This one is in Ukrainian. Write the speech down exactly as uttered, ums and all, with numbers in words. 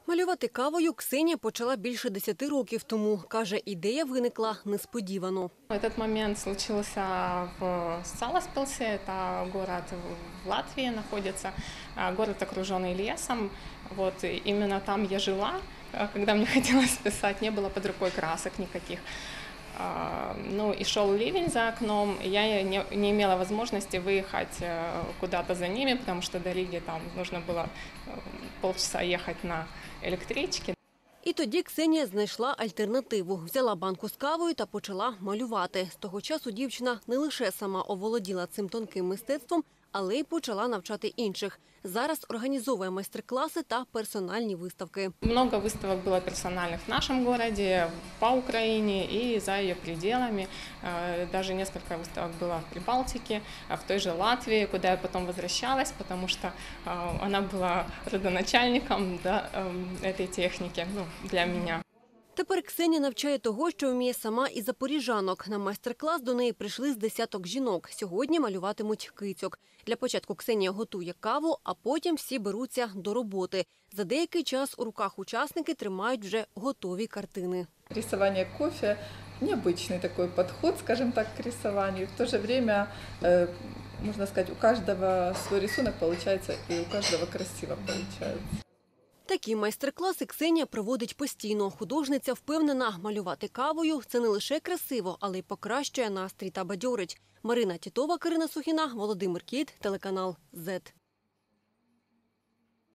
Малювати кавою Ксенія почала більше десяти років тому. Каже, ідея виникла несподівано. Этот момент случился в Саласпилсе, это город в Латвии находится, город, окруженный лесом. Вот именно там я жила, когда мне хотелось писать, не было под рукой красок никаких. Ну и шел ливень за окном, и я не, не имела возможности выехать куда-то за ними, потому что до Риги там нужно было полчаса ехать на електричці. І тоді Ксенія знайшла альтернативу. Взяла банку з кавою та почала малювати. З того часу дівчина не лише сама оволоділа цим тонким мистецтвом, але й почала навчати інших. Зараз організовує майстер-класи та персональні виставки. Много выставок было персональных в нашем городе, по Украине и за ее пределами. Даже несколько выставок было в Прибалтике, в той же Латвии, куда я потом возвращалась, потому что она была родоначальником, да, этой техники, ну, для меня. Тепер Ксенія навчає того, що вміє сама із запоріжанок. На майстер-клас до неї прийшли з десяток жінок. Сьогодні малюватимуть кицьок. Для початку Ксенія готує каву, а потім всі беруться до роботи. За деякий час у руках учасники тримають вже готові картини. Рисование кофе – необычный такой подход, скажем так, к рисованию. В то же время, можно сказать, у каждого свой рисунок получается, и у каждого красиво получается. Такі майстер-класи Ксенія проводить постійно. Художниця впевнена, малювати кавою – це не лише красиво, але й покращує настрій та бадьорить. Марина Тітова, Карина Сухіна, Володимир Кіт, телеканал зет.